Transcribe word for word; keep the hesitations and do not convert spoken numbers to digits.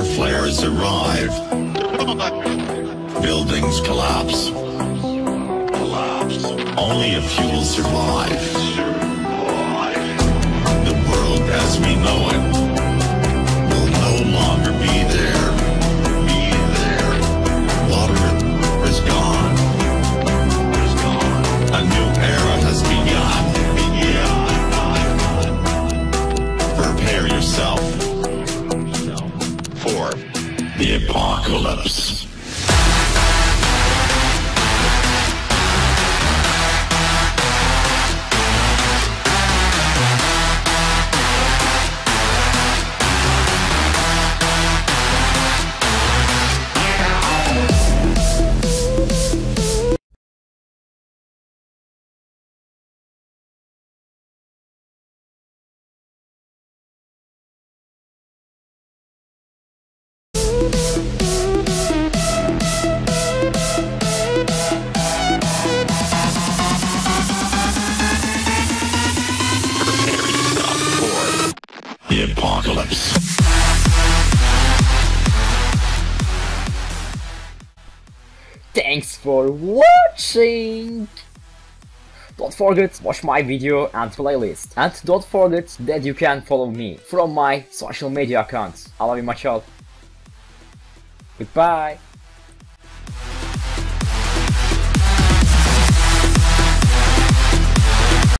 solar flares arrive. Buildings collapse. Collapse. Only a few will survive. The world as we know it will no longer be there. Be there. Water is gone. Is gone. A new era has begun. Begun. Prepare yourself for the apocalypse. The apocalypse. Thanks for watching! Don't forget to watch my video and playlist. And don't forget that you can follow me from my social media accounts. I love you much all. Goodbye!